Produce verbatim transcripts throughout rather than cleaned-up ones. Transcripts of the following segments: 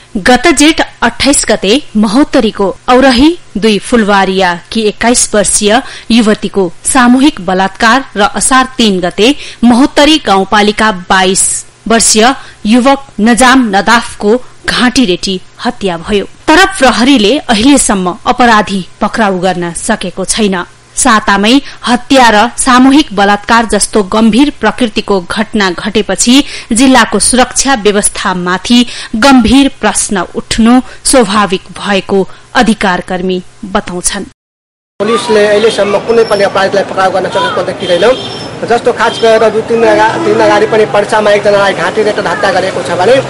गत जेठ अठाइस गते महोत्तरीको औरही दुई फुलवारिया कि एक्काइस वर्षीय युवतीको सामूहिक बलात्कार र असार तीन गते महोत्तरी गाउँपालिका बाइस वर्षीय युवक नजाम नदाफको घाँटी रेटी हत्या भयो। तर प्रहरीले अहिलेसम्म अपराधी पक्राउ गर्न सकेको छैन। सातामै हत्या र सामूहिक बलात्कार जस्तो गम्भीर प्रकृतिको घटना घटेपछि जिल्लाको सुरक्षा व्यवस्थामाथि गम्भीर प्रश्न उठ्नु स्वाभाविक भएको अधिकारकर्मी बताउँछन्। पुलिसले अहिलेसम्म कुनै पनि अपराधीलाई पक्राउ गर्न सकेको देखिँदैनौं। जस्तो खास गरेर दुई तीन दिन अगाडि पनि पर्चामा एकजनालाई घाँटी रेटेर हत्या गरेको छ भने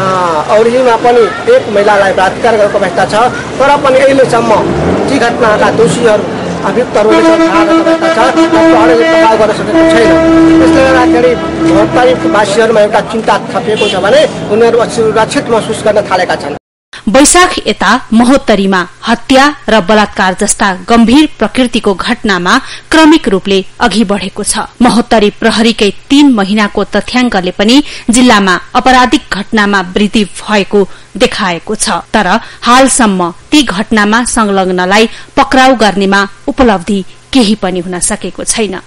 औरहीमा पनि एक महिलालाई बलात्कार गरेको अवस्था छ। तर पनि अहिलेसम्म ती घटनाका दोषीहरू अभियुक्तहरूले थाहा गरेको अवस्था छ, प्रहरीले पक्राउ गर्न सकेको छैन। यसले गर्दाखेरि महोत्तरीवासीहरूमा एउटा चिन्ता थपिएको छ भने उनीहरू सुरक्षित महसुस गर्न थालेका छन्। वैशाख यता महोत्तरीमा हत्या र बलात्कार जस्ता गम्भीर प्रकृतिको घटनामा क्रमिक रूपले अघि बढ़ेको छ। महोत्तरी प्रहरीकै तीन महिनाको तथ्याङ्कले पनि जिल्लामा आपराधिक घटनामा वृद्धि भएको देखाएको छ। तर हालसम्म ती घटनामा संलग्नलाई पक्राउ गर्नेमा उपलब्धि केही पनि हुन सकेको छैन।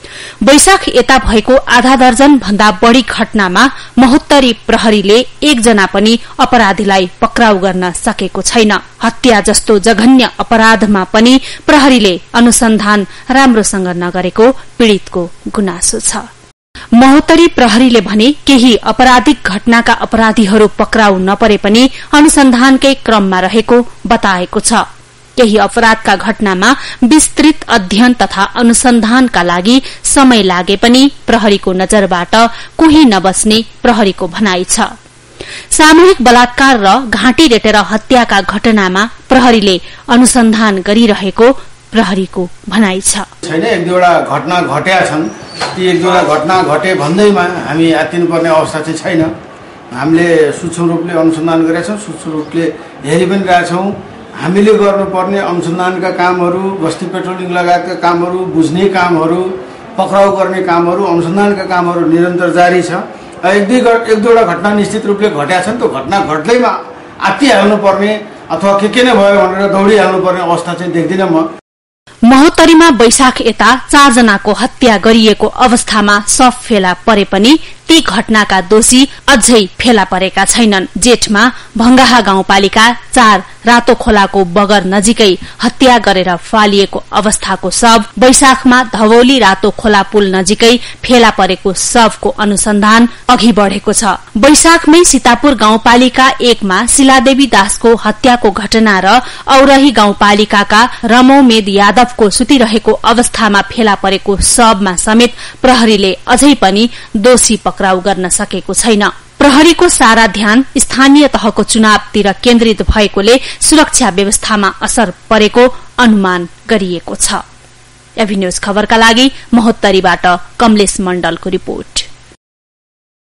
वैशाख यता भएको आधा दर्जन भन्दा बढ़ी घटनामा महोत्तरी प्रहरीले एकजना पनि अपराधीलाई पक्राउ गर्न सकेको छैन। हत्या जस्तो जघन्य अपराधमा पनि प्रहरीले अनुसन्धान राम्रोसँग नगरेको पीड़ितको गुनासो छ। महोत्तरी प्रहरीले भने केही आपराधिक घटनाका अपराधीहरू पक्राउ नपरे पनि अनुसन्धानकै क्रममा रहेको बताएको छ। केही अपराधका घटनामा विस्तृत अध्ययन तथा अनुसन्धानका लागि समय लागे पनि प्रहरीको नजरबाट कोही नबस्ने प्रहरीको भनाई छ। सामूहिक बलात्कार र घाँटी रेटेर हत्याका घटनामा प्रहरीले अनुसन्धान गरिरहेको प्रहरीको भनाई छ। छैन एक दुईवटा घटना घटेका छन्। ती एक दुईवटा घटना घटे भन्दैमा हामी आत्तिनुपर्ने अवस्था चाहिँ छैन। हामीले सूक्ष्म रूपले अनुसन्धान गरेका छौं, सूक्ष्म रूपले हेरि पनि रहेका छौं। हामीले गर्नुपर्ने अनुसन्धानका कामहरू, बस्ती पेट्रोलिङ लगायतका कामहरू, बुझ्ने कामहरू, पक्राउ गर्ने कामहरू, अनुसन्धानका कामहरू निरन्तर जारी छ। एक दुई एक दुईवटा घटना निश्चित रूपले घटेका छन्। त्यो घटना घट्दैमा आत्तिहाल्नुपर्ने अथवा के के नै भयो भनेर दौडिहाल्नुपर्ने अवस्था चाहिँ देख्दिनँ म। महोत्तरीमा वैशाख यता चारजनाको हत्या गरिएको अवस्थामा शव फेला परे पनि ती घटनाका दोषी अझै फेला परेका छैनन्। जेठमा भंगाहा गाउँपालिका चार रातो खोलाको बगर नजिकै हत्या गरेर फालिएको अवस्थाको शव वैशाखमा धवौली रातो खोला पुल नजिकै फेला परेको शवको अनुसन्धान अघि बढ़ेको छ। वैशाखमै सीतापुर गाउँपालिका एकमा शिलादेवी दासको हत्याको घटना र औरही गाउँपालिकाका रमौमेद यादवको सुतिरहेको अवस्थामा फेला परेको शवमा समेत प्रहरीले अझै पनि दोषी पक्राउ गर्न सकेको छैन। प्रहरीको सारा ध्यान स्थानीय तहको चुनावतिर केन्द्रित भएकोले सुरक्षा व्यवस्थामा असर परेको अनुमान गरिएको छ। एभी न्यूज खबरका लागि महोत्तरीबाट कमलेश मण्डलको रिपोर्ट।